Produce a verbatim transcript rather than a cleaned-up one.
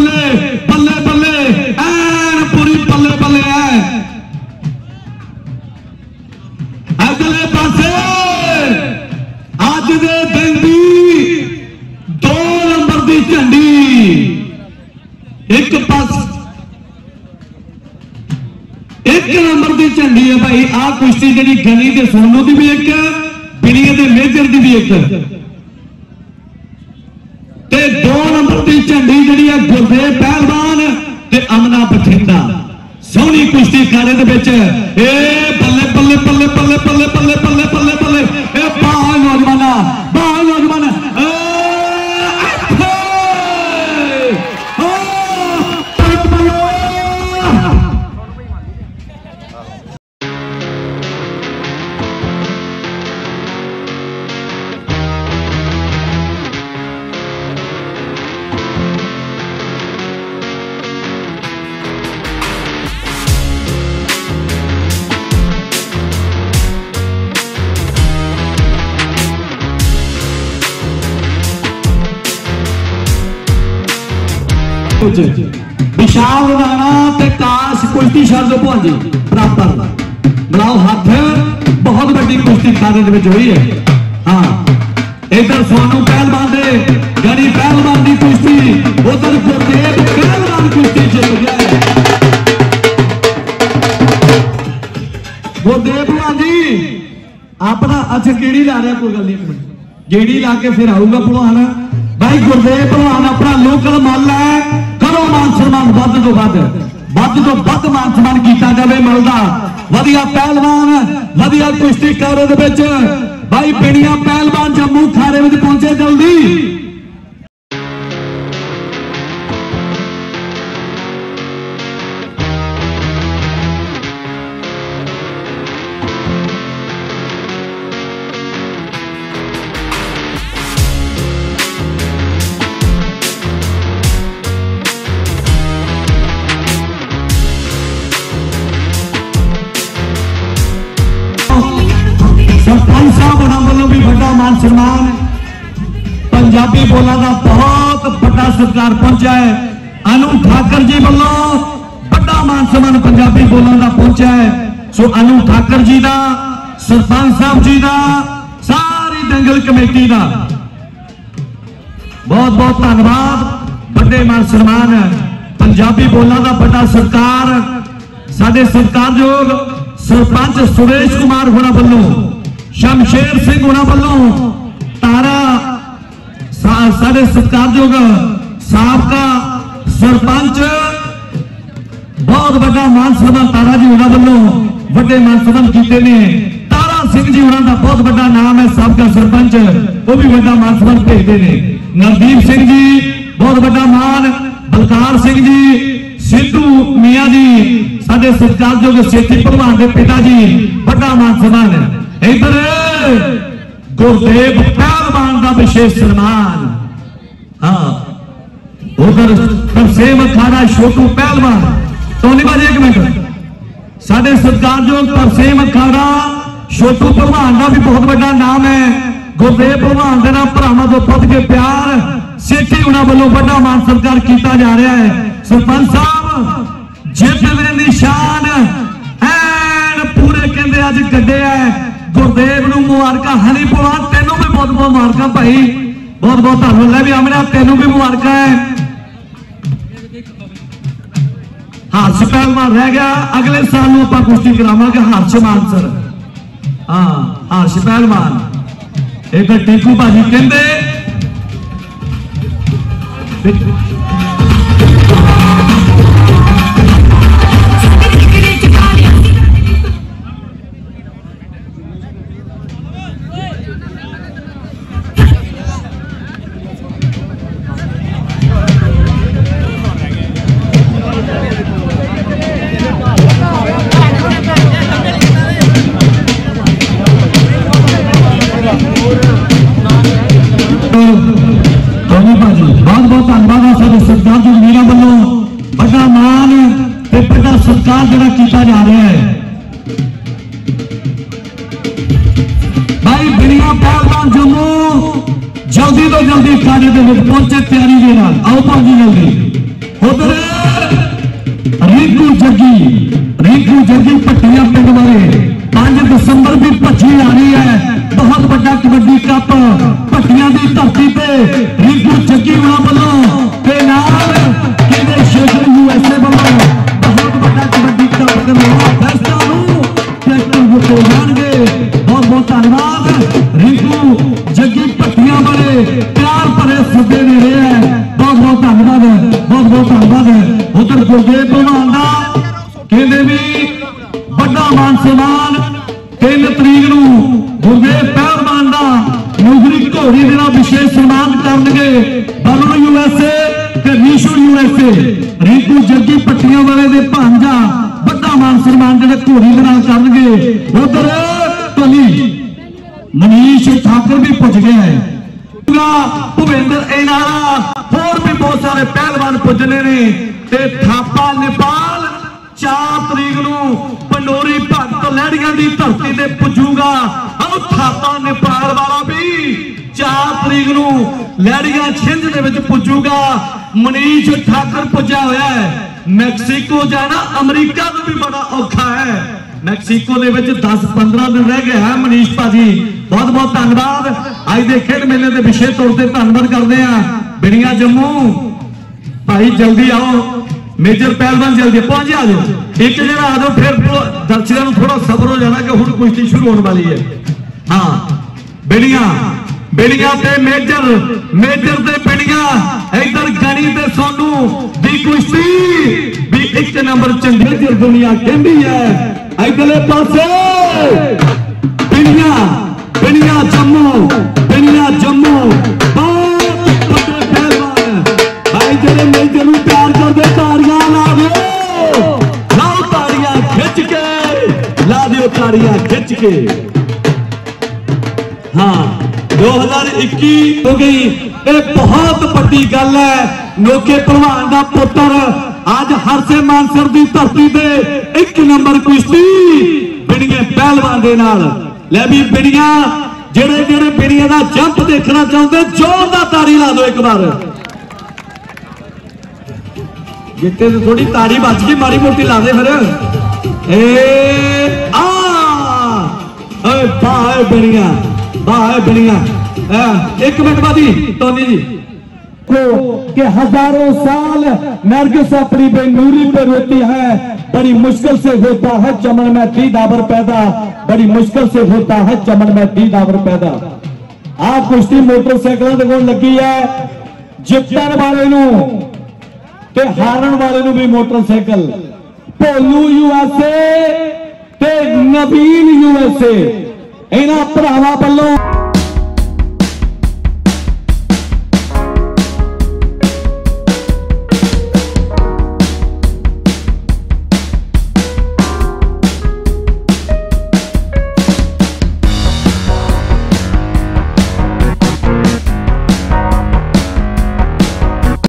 बल्ले बल्ले बल्ले ऐन पूरी बल्ले बल्ले है। अगले पासे अज दे दिन दी दो नंबर की झंडी एक पास एक नंबर की झंडी है भाई। आ कुश्ती जी गनी के सोनू की भी एक बिलिए के मेजर की भी एक ते दो नंबर की झंडी जी है गुरदेव पहलवान ते अमना बठिंडा। सोहनी कुश्ती खाने के बल्ले बल्ले बल्ले बल्ले बल्ले बल्ले बल्ले बल्ले बल्ले बाहर नौजवाना बाहर नौजवाना विशाल राणा ते काश कुश्ती शब्द भाजी बराबर बनाओ हाथ। बहुत बड़ी कुश्ती खाने हुई है। हाँ इधर सोनू पहलवान दे गनी पहलवान की कुश्ती उधर गुरदेव पहलवान कुश्ती जीत गया है। गुरदेव भगवान जी अपना अच्छा गेड़ी ला रहा कोई गल नहीं गेड़ी ला के फिर आऊगा भगवान भाई। गुरदेव भगवान अपना लोकल मल है करो मान सम्मान वध तो वध वध तो वध मान सम्मान किया जाए मिलता वधिया पहलवान वधिया कुश्ती खारे भाई पिंडिया पहलवान जम्मू खारे में पहुंचे जल्दी। सरपंच साहब वालों भी बड़ा मान सम्मान पंजाबी बोला का बहुत बड़ा सत्कार पहुंचा है। अनु ठाकर जी वालों बड़ा मान सम्मान पंजाबी बोला का पहुंचा है। सो अनु ठाकर जी का सरपंच साहब जी का सारी दंगल कमेटी का बहुत बहुत धन्यवाद। बड़े मान सम्मान पंजाबी बोला का बड़ा सत्कार साडे सत्कारयोग सरपंच सुरेश कुमार होना वालों शमशेर सिंह होना वालों तारा साढ़े सत्कारयोग साबका सरपंच बहुत बड़ा मान सम्मान तारा जी होना वालों बड़े मान सम्मान किए ने। तारा सिंह जी होना का बहुत बड़ा नाम है साबका सरपंच वो भी बड़ा मान सम्मान भेजते हैं। नवदीप सिंह जी बहुत बड़ा मान बलकार सिंह जी सिद्धू मियाँ जी साढ़े सत्कारयोग सेठी भगवान के पिता जी बड़ा मान सम्मान है। इधर गुरदेव पहलवान का विशेष सम्मान। हाँ उधर तरसेम अखाड़ा छोटू पहलवान तो नहीं बाजी एक मिनट साढ़े सत्कारयोग तरसेम अखाड़ा छोटू भगवान का भी बहुत बड़ा नाम है। गुरदेव भगवान के नाम भरावां तो पद के प्यार सेठी उन्होंने वालों बड़ा मान सत्कार किया जा रहा है। सरपंच साहब जित दे निशान ऐन पूरे कहते अज कड्डे है। गुरदेव नूं मुबारक हनी पवार तेनों भी बहुत बहुत मुबारक भाई बहुत बहुत धन्यवाद भी आमना तेनों भी मुबारक है। हर्ष पहलवान रह गया अगले साल में आप कुश्ती करावांगे हर्ष मानसर। हाँ हर्ष पहलवान एक टीकू भाजी कहते सत्कार जरा किया जा रहा है भाई। बिलिया पहलवान जम्मू जल्दी तो जल्दी खाने के पहुंचे तैयारी के नाल आओ भाजी जल्दी उधर रिंकू जग्गी रिंकू जग्गी भट्टियां पिंड वाले पांच दिसंबर भी भज्जी आनी है। बहुत बड़ा कबड्डी कप भट्टियां की धरती पे रिंकू जग्गी वालों के नाल शेखर यूएसए वालों बहुत बड़ा कबड्डी कप करवाया फैसला ट्रैक्टर हो जाएंगे। बहुत बहुत धन्यवाद रिंकू जग्गी भट्टियां वाले प्यार भरे सदे ने रहे हैं। बहुत बहुत धन्यवाद बहुत बहुत धन्यवाद। उधर गुरदेव भगवान का कहते भी बड़ा मान सम्मान तीन तरीक नूं गुरदेव पहलवान का मुगरी घोड़ी दे नाल विशेष सम्मान करनगे। बबलू यूएसए ते रीशू यूएसए रिंकू जग्गी भट्टियां वाले दे भांजा बड़ा मान सम्मान जिहड़े घोड़ी दे नाल करनगे। उधर टोली मनीष ठाकुर भी पुज गया है। भुविंदर इनारा होर भी बहुत सारे पहलवान पुजने ने ते थापा नेपाल चार तरीक नूं पंडोरी भगत लहड़ियां की धरती से पुजूगा। और थापा नेपाल वाला भी चार तरीक नूं लहड़ियां छिंज दे विच पुजूगा। मनीष ठाकुर पुजा होया है। मैक्सीको जाना अमरीका तो भी बड़ा औखा है। मैक्सीको दे विच दस पंद्रह दिन रह गया है। मनीष भाजी बहुत बहुत धन्यवाद। अज के खेड मेले के विशेष तौर पर धन्यवाद करते हैं। बिड़िया जम्मू भाई जल्दी आओ। मेजर पहलवान जल्दी पहुंच आ जाओ। एक जगह आ जाओ फिर दर्शकों को थोड़ा सबर हो जाना कि हुण कुश्ती शुरू होने वाली है। हाँ बिड़िया बिड़िया ते मेजर मेजर ते बिड़िया इधर गणी ते सोनू दी कुश्ती भी एक नंबर चंडीगढ़ दुनिया कहती है। इधरले पासे बिड़िया बिड़िया जम्मू बिड़िया जम्मू जेडे मेजर नूं प्यार करदे ताड़ियां ला दो लाओ ताड़ियां खिंच के ला दिओ ताड़ियां खिंच के। हाँ दो हजार इक्की हो गई। ये बहुत बड़ी गल है। नोके भलवान का पुत्र आज हरसे मानसर की धरती पे एक नंबर कुश्ती बिड़िया पहलवान दे नाल। लै भी बिड़िया जेड़े जेड़े बिड़िया का जंप देखना चाहते जोरदार ताड़ी ला दो एक बार। जिते तो थोड़ी ताड़ी बच गई माड़ी मोटी ला दे फिर। ए आ बाह बिड़िया बाह बिड़िया। एक मिनट बाद ही टोनी जी को कि हजारों साल नरगिस अपनी बेनूरी पे रोती है। बड़ी मुश्किल से होता है चमन में दीदावर पैदा। बड़ी मुश्किल से होता है चमन में दीदावर पैदा। आ कुश्ती मोटरसाइकिलों के कोल लगी है। जितन वाले नूं ते हारन वाले नूं भी मोटरसाइकिल। भोलू यूएसए ते नवीन यूएसए इन्हां भरावां वल्लों